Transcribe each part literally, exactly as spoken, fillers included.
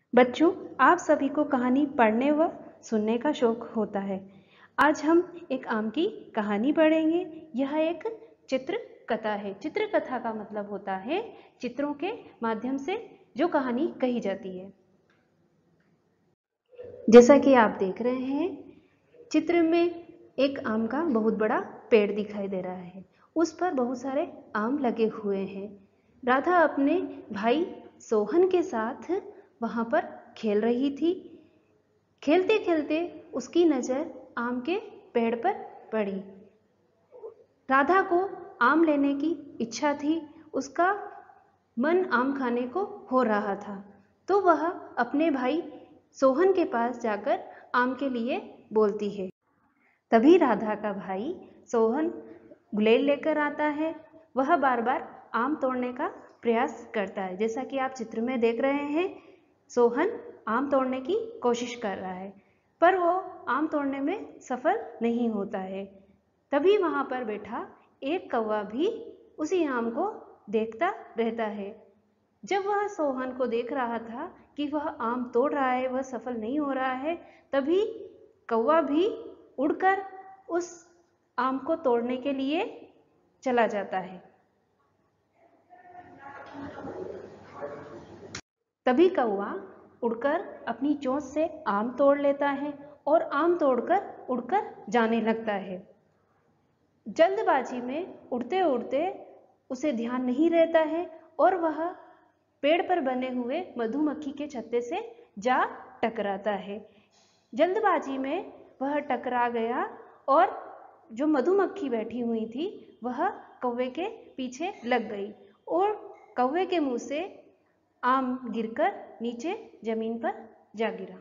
बच्चों, आप सभी को कहानी पढ़ने व सुनने का शौक होता है। आज हम एक आम की कहानी पढ़ेंगे। यह एक चित्र कथा है। चित्र कथा का मतलब होता है चित्रों के माध्यम से जो कहानी कही जाती है। जैसा कि आप देख रहे हैं, चित्र में एक आम का बहुत बड़ा पेड़ दिखाई दे रहा है। उस पर बहुत सारे आम लगे हुए हैं। राधा अपने भाई सोहन के साथ वहां पर खेल रही थी। खेलते खेलते उसकी नजर आम के पेड़ पर पड़ी। राधा को आम लेने की इच्छा थी। उसका मन आम खाने को हो रहा था, तो वह अपने भाई सोहन के पास जाकर आम के लिए बोलती है। तभी राधा का भाई सोहन गुलेल लेकर आता है। वह बार बार आम तोड़ने का प्रयास करता है। जैसा कि आप चित्र में देख रहे हैं, सोहन आम तोड़ने की कोशिश कर रहा है, पर वो आम तोड़ने में सफल नहीं होता है। तभी वहां पर बैठा एक कौवा भी उसी आम को देखता रहता है। जब वह सोहन को देख रहा था कि वह आम तोड़ रहा है, वह सफल नहीं हो रहा है, तभी कौवा भी उड़कर उस आम को तोड़ने के लिए चला जाता है। तभी कौवा उड़कर अपनी चोंच से आम तोड़ लेता है और आम तोड़कर उड़कर जाने लगता है। जल्दबाजी में उड़ते उड़ते उसे ध्यान नहीं रहता है और वह पेड़ पर बने हुए मधुमक्खी के छत्ते से जा टकराता है। जल्दबाजी में वह टकरा गया और जो मधुमक्खी बैठी हुई थी वह कौवे के पीछे लग गई और कौवे के मुंह से आम गिरकर नीचे जमीन पर जा गिरा।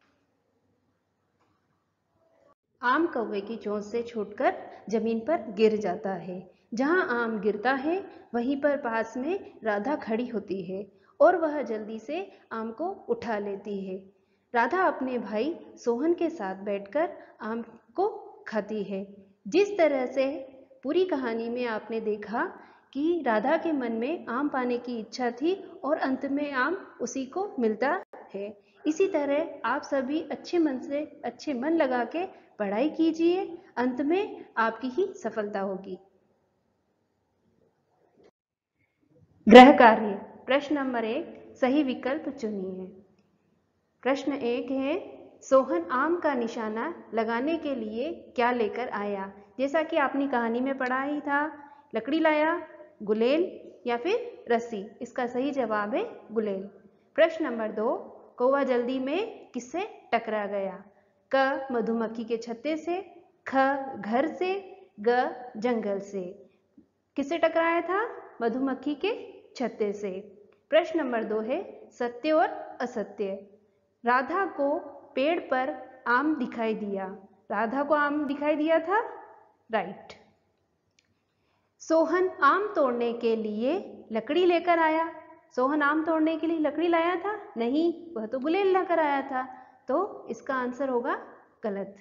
आम कौवे की चोंच से छूटकर जमीन पर गिर जाता है। जहां आम गिरता है वहीं पर पास में राधा खड़ी होती है और वह जल्दी से आम को उठा लेती है। राधा अपने भाई सोहन के साथ बैठकर आम को खाती है। जिस तरह से पूरी कहानी में आपने देखा कि राधा के मन में आम पाने की इच्छा थी और अंत में आम उसी को मिलता है, इसी तरह आप सभी अच्छे मन से अच्छे मन लगा के पढ़ाई कीजिए। अंत में आपकी ही सफलता होगी। गृह कार्य प्रश्न नंबर एक, सही विकल्प चुनिए। प्रश्न एक है, सोहन आम का निशाना लगाने के लिए क्या लेकर आया? जैसा कि आपने कहानी में पढ़ा ही था, लकड़ी लाया, गुलेल या फिर रस्सी। इसका सही जवाब है गुलेल। प्रश्न नंबर दो, कौवा जल्दी में किससे टकरा गया? क मधुमक्खी के छत्ते से, ख घर से, ग जंगल से। किससे टकराया था? मधुमक्खी के छत्ते से। प्रश्न नंबर दो है, सत्य और असत्य। राधा को पेड़ पर आम दिखाई दिया। राधा को आम दिखाई दिया था, राइट। सोहन आम तोड़ने के लिए लकड़ी लेकर आया। सोहन आम तोड़ने के लिए लकड़ी लाया था? नहीं, वह तो गुलेल लेकर आया था। तो इसका आंसर होगा गलत।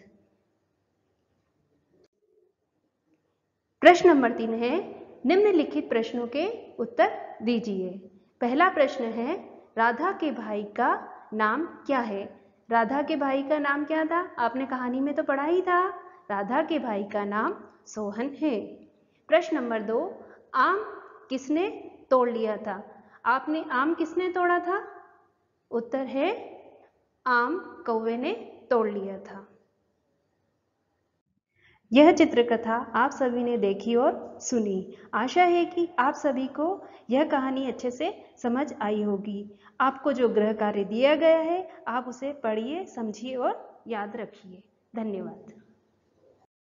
प्रश्न नंबर तीन है, निम्नलिखित प्रश्नों के उत्तर दीजिए। पहला प्रश्न है, राधा के भाई का नाम क्या है? राधा के भाई का नाम क्या था? आपने कहानी में तो पढ़ा ही था। राधा के भाई का नाम सोहन है। प्रश्न नंबर दो, आम किसने तोड़ लिया था? आपने आम किसने तोड़ा था? उत्तर है आम कौवे ने तोड़ लिया था। यह चित्रकथा आप सभी ने देखी और सुनी। आशा है कि आप सभी को यह कहानी अच्छे से समझ आई होगी। आपको जो गृह कार्य दिया गया है, आप उसे पढ़िए, समझिए और याद रखिए। धन्यवाद।